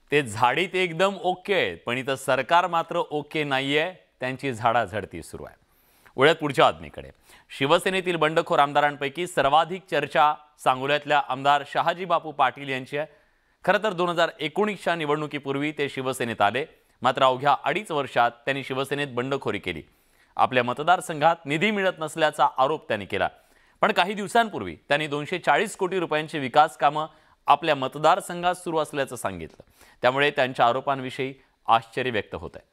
ते झाडीत एकदम ओके आहेत, पण इथं सरकार मात्र ओके नाहीये. त्यांची झाडाझडती सुरू आहे. वळत पुढच्या बातमीकडे. शिवसेनेतील बंडखोर आमदारांपैकी सर्वाधिक चर्चा सांगोल्यातल्या आमदार शहाजी बापू पाटील यांची आहे. खरं तर 2019च्या निवडणुकीपूर्वी ते शिवसेनेत आले, मात्र अवघ्या 2.5 वर्षात त्यांनी शिवसेनेत बंडखोरी केली. आपल्या मतदारसंघात निधी मिळत नसल्याचा आरोप त्यांनी केला. पण काही दिवसांपूर्वी त्यांनी 240 कोटी रुपयांची विकास कामं आपल्या मतदारसंघात सुरू असल्याचं सांगितलं. त्यामुळे त्यांच्या आरोपांविषयी आश्चर्य व्यक्त होत आहे.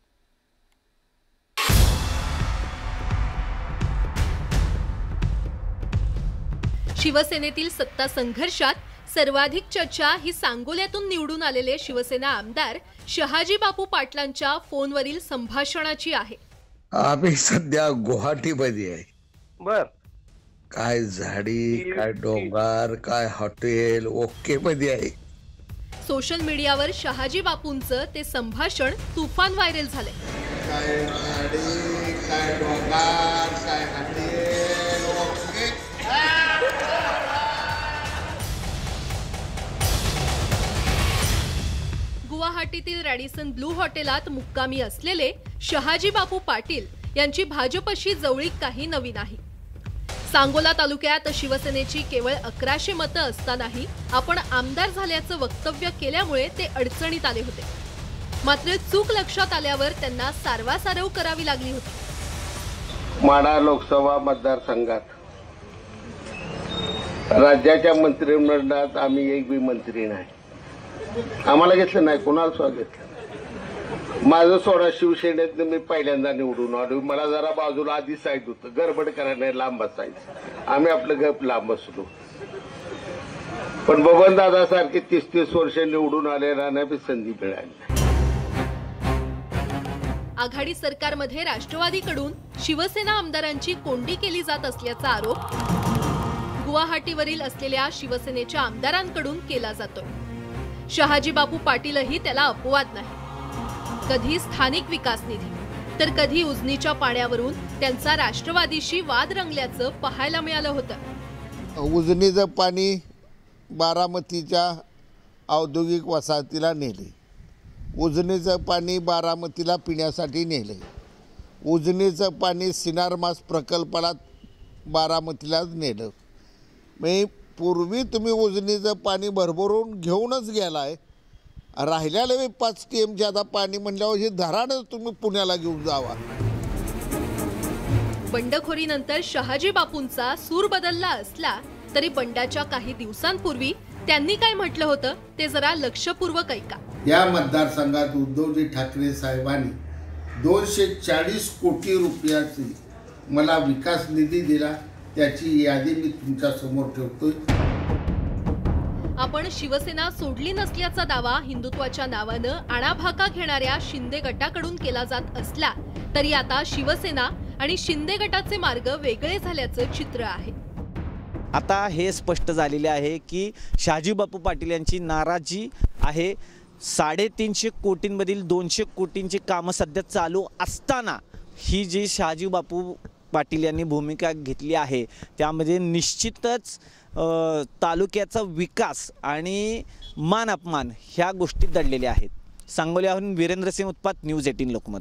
शिवसेनेतील सत्ता संघर्षात सर्वाधिक चर्चा ही सांगोल्यातून निवडून आलेले शिवसेना आमदार शहाजी बापू पाटलांच्या फोनवरील संभाषणाची आहे. आम्ही सध्या गुवाहाटीमध्ये आहे. बर, काय झाडी, काय डोंगर, काय हॉटेल ओके मध्ये आहे. सोशल मीडियावर शहाजी बापूंचं ते संभाषण तुफान व्हायरल झालंय. काय झाडी, काय डोंगर, काय हॉटेल ओके. गुवाहाटीतील रॅडिसन ब्लू हॉटेलात मुक्कामी असलेले शहाजी बापू पाटील यांची भाजपशी जवळीक काही नवी नाही. सांगोला तालुक्यात शिवसेनेची केवळ 1100 मतं असतानाही आपण आमदार झाल्याचं वक्तव्य केल्यामुळे ते अडचणीत आले होते. मात्र चूक लक्षात आल्यावर त्यांना सारवासारव करावी लागली होती. माढा लोकसभा मतदारसंघात राज्याच्या मंत्रिमंडळात आम्ही एक बी मंत्री नाही. आम्हाला घेतलं नाही, कोणाला सुद्धा घेतलं. माझं सोडा शिवसेनेत मी पहिल्यांदा निवडून आलो. मला जरा बाजूला आधी साईड होतं, गडबड करायला लांब बसायचं. आम्ही आपलं गप लांब बसलो. पण बबन दादा सारखे 30-30 वर्ष निवडून आलेला बी संधी मिळाली. आघाडी सरकारमध्ये राष्ट्रवादीकडून शिवसेना आमदारांची कोंडी केली जात असल्याचा आरोप गुवाहाटीवरील असलेल्या शिवसेनेच्या आमदारांकडून केला जातोय. शहाजी बापू पाटीलही त्याला अपवाद नाही. कधी स्थानिक विकास निधी तर कधी उजनीच्या पाण्यावरून त्यांचा राष्ट्रवादीशी वाद रंगल्याचं पाहायला मिळालं होतं. उजनीचं पाणी बारामतीच्या औद्योगिक वसाहतीला नेले. उजनीचं पाणी बारामतीला पिण्यासाठी नेले. उजनीचं पाणी सिनारमास प्रकल्पाला बारामतीलाच नेलं. मी पूर्वी तुम्ही उजनीचं पाणी भरभरून घेऊनच गेलाय. राहिल्याला 5 TM ज्यादा पाणी म्हणल्यावर हे धरानच तुम्ही पुण्याला घेऊन जावा. बंडखोरीनंतर शहाजी बापूंचा सूर बदलला असला तरी बंडाच्या काही दिवसांपूर्वी त्यांनी काय म्हटलं होतं ते जरा लक्षपूर्वक ऐका. या मतदारसंघात उद्धवजी ठाकरे साहेबांनी 240 कोटी रुपयाची मला विकास निधी दिला. त्याची यादी मी तुमच्या समोर ठेवतोय. आपण शिवसेना सोडली नसल्याचा दावा हिंदुत्वाच्या नावानं आणाभाका घेणाऱ्या शिंदे गटाकडून केला जात असला तरी आता शिवसेना आणि शिंदे गटाचे मार्ग वेगळे झाल्याचं चित्र आहे. आता हे स्पष्ट झालेले आहे की शहाजी बापू पाटील यांची नाराजी आहे. 350 कोटींमधील 200 कोटींची कामं सध्या चालू असताना ही जी शहाजी बापू पाटील यांनी भूमिका घेतली आहे त्यामध्ये निश्चितच तालुक्याचा विकास आणि मान अपमान ह्या गोष्टी दडलेल्या आहेत. सांगोल्याहून वीरेंद्र सिंह उत्पात, न्यूज 18 लोकमत.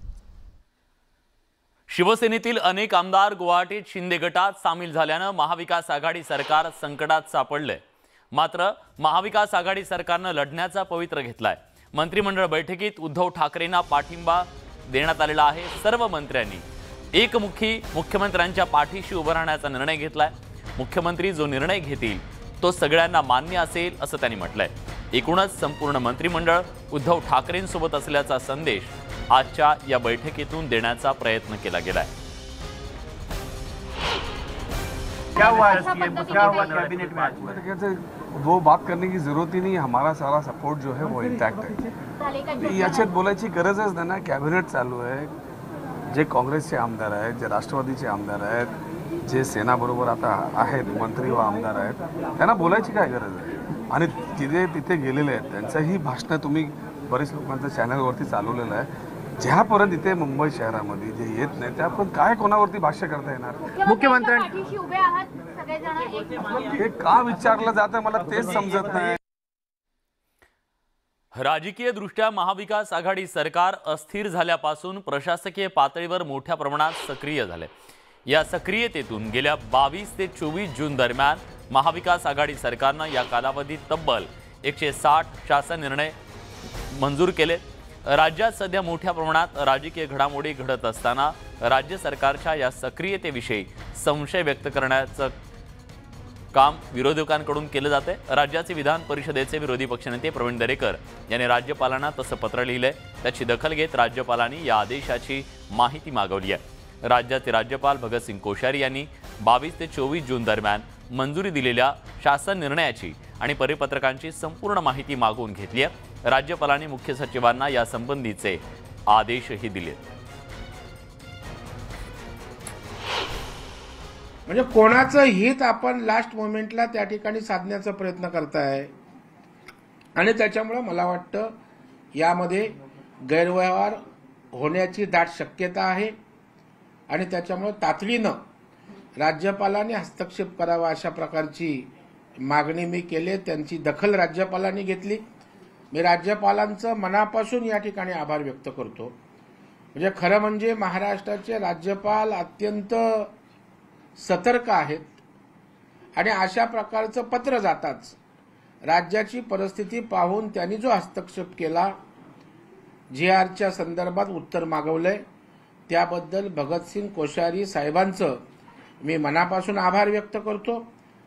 शिवसेनेतील अनेक आमदार गुवाहाटीत शिंदे गटात सामील झाल्यानं महाविकास आघाडी सरकार संकटात सापडलंय. मात्र महाविकास आघाडी सरकारनं लढण्याचा पवित्र घेतलाय. मंत्रिमंडळ बैठकीत उद्धव ठाकरेंना पाठिंबा देण्यात आलेला आहे. सर्व मंत्र्यांनी एकमुखी मुख्यमंत्र्यांच्या पाठीशी उभं राहण्याचा निर्णय घेतलाय. मुख्यमंत्री जो निर्णय घेतील तो सगळ्यांना मान्य असेल असं त्यांनी म्हटलंय. एकूणच संपूर्ण मंत्रिमंडळ उद्धव ठाकरेंसोबत असल्याचा संदेश आजच्या या बैठकीतून देण्याचा प्रयत्न केला गेलाय. क्या हुआ कैबिनेट में आज? वो बात करने की जरूरत ही नहीं. हमारा सारा सपोर्ट जो है वो इंटैक्ट है. याच्यात बोलायची गरजच नाही ना. कॅबिनेट चालू आहे. जे काँग्रेसचे आमदार आहेत, जे राष्ट्रवादीचे आमदार आहेत, जे सेनाबरोबर आता आहेत मंत्री व आमदार आहेत, त्यांना बोलायची काय गरज आहे. आणि तिथे गेलेले आहेत त्यांचंही भाषणं तुम्ही बरेच लोकांच्या चॅनलवरती चालवलेलं आहे. ज्यापर्यंत इथे मुंबई शहरामध्ये जे येत नाही त्यापर्यंत काय कोणावरती भाष्य करता येणार. मुख्यमंत्र्यांशी उभे आहात सगळेजण. हे का विचारलं जातं मला तेच समजत नाही. राजकीय दृष्ट्या महाविकास आघाडी सरकार अस्थिर झाल्यापासून प्रशासकीय पातळीवर मोठ्या प्रमाणात सक्रिय झाले। या सक्रियतेतून गेल्या 22 ते 24 जून दरम्यान महाविकास आघाडी सरकारने या कालावधीत तब्बल 160 शासन निर्णय मंजूर केले। राज्यात सध्या मोठ्या प्रमाणात राजकीय घडामोडी घडत असताना राज्य सरकारच्या या सक्रियतेविषयी संशय व्यक्त करण्याचं काम विरोधकांकडून केले जाते। राज्याचे विधान परिषदेचे विरोधी पक्षनेते प्रवीण दरेकर यांनी राज्यपालांना तसं पत्र लिहिले। त्याची दखल घेत राज्यपालांनी या आदेशाची माहिती मागवली आहे। राज्याचे राज्यपाल भगतसिंग कोश्यारी यांनी 22 ते 24 जून दरम्यान मंजुरी दिलेल्या शासन निर्णयाची आणि परिपत्रकांची संपूर्ण माहिती मागवून घेतली आहे। राज्यपालांनी मुख्य सचिवांना या संबंधीचे आदेशही दिले। म्हणजे कोणाचं हित आपण लास्ट मोमेंटला त्या ठिकाणी साधण्याचा प्रयत्न करताय आणि त्याच्यामुळे मला वाटतं यामध्ये गैरव्यवहार होण्याची दाट शक्यता आहे आणि त्याच्यामुळे तातडीनं राज्यपालांनी हस्तक्षेप करावा अशा प्रकारची मागणी मी केली। त्यांची दखल राज्यपालांनी घेतली। मी राज्यपालांचं मनापासून या ठिकाणी आभार व्यक्त करतो। म्हणजे खरं म्हणजे महाराष्ट्राचे राज्यपाल अत्यंत सतर्क आहेत आणि अशा प्रकारचं पत्र जाताच राज्याची परिस्थिती पाहून त्यांनी जो हस्तक्षेप केला, GRच्या संदर्भात उत्तर मागवलंय, त्याबद्दल भगतसिंग कोश्यारी साहेबांचं मी मनापासून आभार व्यक्त करतो।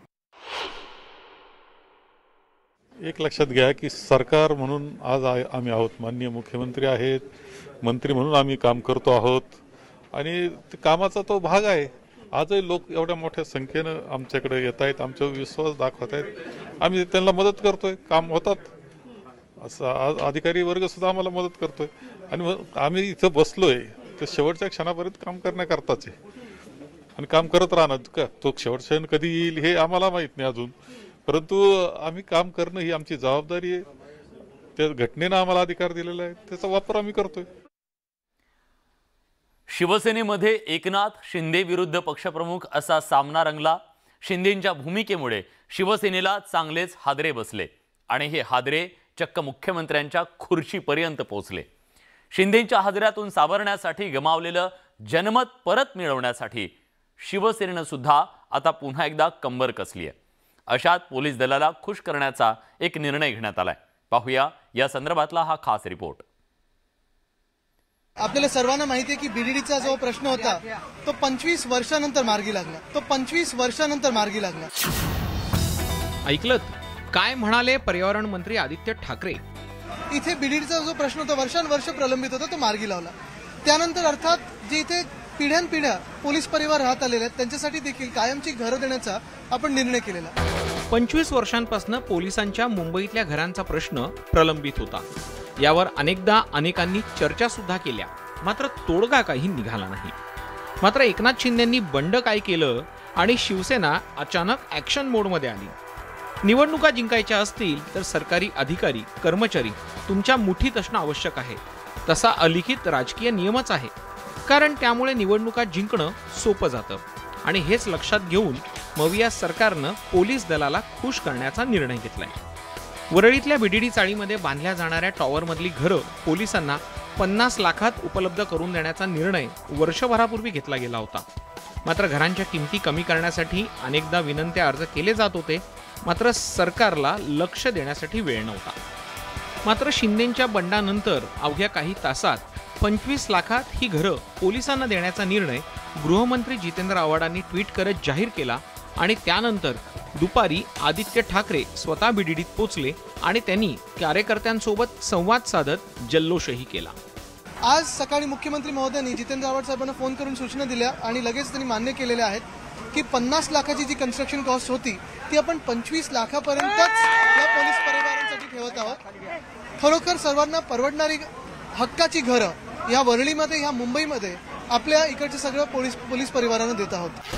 एक लक्षात घ्या की सरकार म्हणून आज आम्ही आहोत, माननीय मुख्यमंत्री आहेत, मंत्री म्हणून आम्ही काम करतो आहोत आणि कामाचा तो भाग आहे। आजही लोक एवढ्या मोठ्या संख्येनं आमच्याकडे येत आहेत, आमच्यावर विश्वास दाखवत आहेत, आम्ही त्यांना मदत करतोय, काम होतात। असं अधिकारी वर्ग सुद्धा आम्हाला मदत करतोय आणि आम्ही इथं बसलोय तर शेवटच्या क्षणापर्यंत काम करण्याकरताच आहे आणि काम करत राहणार। का तो शेवटच्या क्षण कधी येईल हे आम्हाला माहित नाही अजून, परंतु आम्ही काम करणं ही आमची जबाबदारी आहे। त्या घटनेनं आम्हाला अधिकार दिलेला आहे, त्याचा वापर आम्ही करतोय। शिवसेनेमध्ये एकनाथ शिंदे विरुद्ध पक्षप्रमुख असा सामना रंगला। शिंदेंच्या भूमिकेमुळे शिवसेनेला चांगलेच हादरे बसले आणि हे हादरे चक्क मुख्यमंत्र्यांच्या खुर्चीपर्यंत पोहोचले। शिंदेंच्या हादऱ्यातून सावरण्यासाठी गमावलेलं जनमत परत मिळवण्यासाठी शिवसेनेनं सुद्धा आता पुन्हा एकदा कंबर कसली आहे। अशात पोलीस दलाला खुश करण्याचा एक निर्णय घेण्यात आलाय। पाहूया या संदर्भातला हा खास रिपोर्ट। आपल्याला सर्वांना माहिती आहे की बीडीडीचा जो प्रश्न होता तो 25 वर्षानंतर मार्गी लागला। ऐकलत काय म्हणाले पर्यावरण मंत्री आदित्य ठाकरे? इथे बीडीडीचा जो प्रश्न होता वर्षानुवर्ष प्रलंबित होता तो मार्गी लावला। त्यानंतर अर्थात जे इथे पिढ्यानपिढ्या पोलीस परिवार राहत आलेले आहेत त्यांच्यासाठी देखील कायमची घरं देण्याचा आपण निर्णय केलेला। 25 वर्षांपासून पोलिसांच्या मुंबईतल्या घरांचा प्रश्न प्रलंबित होता। यावर अनेकदा अनेकांनी चर्चा सुद्धा केल्या, मात्र तोडगा काही निघाला नाही। मात्र एकनाथ शिंदेंनी बंड काय केलं आणि शिवसेना अचानक ऍक्शन मोडमध्ये आली। निवडणुका जिंकायच्या असतील तर सरकारी अधिकारी कर्मचारी तुमच्या मुठीत असणं आवश्यक आहे। तसा अलिखित राजकीय नियमच आहे, कारण त्यामुळे निवडणुका जिंकणं सोपं जातं आणि हेच लक्षात घेऊन मविया सरकारनं पोलीस दलाला खुश करण्याचा निर्णय घेतलाय। वरळीतल्या बीडीडी चाळीमध्ये बांधल्या जाणाऱ्या टॉवरमधली घरं पोलिसांना 50 लाखात उपलब्ध करून देण्याचा निर्णय वर्षभरापूर्वी घेतला गेला होता। मात्र घरांच्या किमती कमी करण्यासाठी अनेकदा विनंत्या अर्ज केले जात होते, मात्र सरकारला लक्ष देण्यासाठी वेळ नव्हता। मात्र शिंदेंच्या बंडानंतर अवघ्या काही तासात 25 लाखात ही घरं पोलिसांना देण्याचा निर्णय गृहमंत्री जितेंद्र आव्हाडांनी ट्विट करत जाहीर केला आणि त्यानंतर दुपारी आदित्य ठाकरे स्वतः बीडीडीत पोहोचले आणि त्यांनी कार्यकर्त्यांसोबत संवाद साधत जल्लोषही केला। आज सकाळी मुख्यमंत्री महोदयांनी जितेंद्र आव्हाड साहेबांना फोन करून सूचना दिल्या आणि लगेच त्यांनी मान्य केलेल्या आहेत की 50 लाखाची जी कन्स्ट्रक्शन कॉस्ट होती ती आपण 25 लाखापर्यंतच या पोलीस परिवारांसाठी ठेवत आहोत। खरोखर सर्वांना परवडणारी हक्काची घरं या वरळीमध्ये या मुंबईमध्ये आपल्या इकडचे सगळं पोलीस परिवारांना देत आहोत।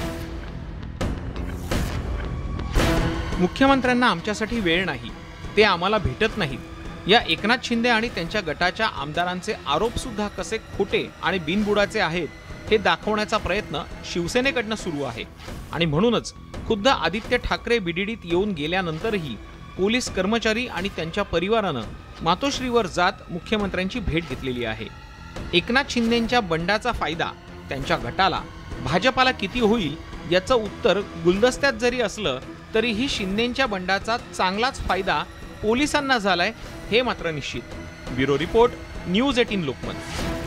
मुख्यमंत्र्यांना आमच्यासाठी वेळ नाही, ते आम्हाला भेटत नाहीत। या एकनाथ शिंदे आणि त्यांच्या गटाच्या आमदारांचे आरोप सुद्धा कसे खोटे आणि बिनबुडाचे आहेत हे दाखवण्याचा प्रयत्न शिवसेनेकडनं सुरू आहे आणि म्हणूनच खुद्द आदित्य ठाकरे बीडीडीत येऊन गेल्यानंतरही पोलीस कर्मचारी आणि त्यांच्या परिवारानं मातोश्रीवर जात मुख्यमंत्र्यांची भेट घेतलेली आहे. एकनाथ शिंदेंच्या बंडाचा फायदा त्यांच्या गटाला, भाजपाला किती होईल याचं उत्तर गुलदस्त्यात जरी असलं तरीही शिंदेंच्या बंडाचा चांगलाच फायदा पोलिसांना झालाय हे मात्र निश्चित. Bureau report, News 18 Lokmat.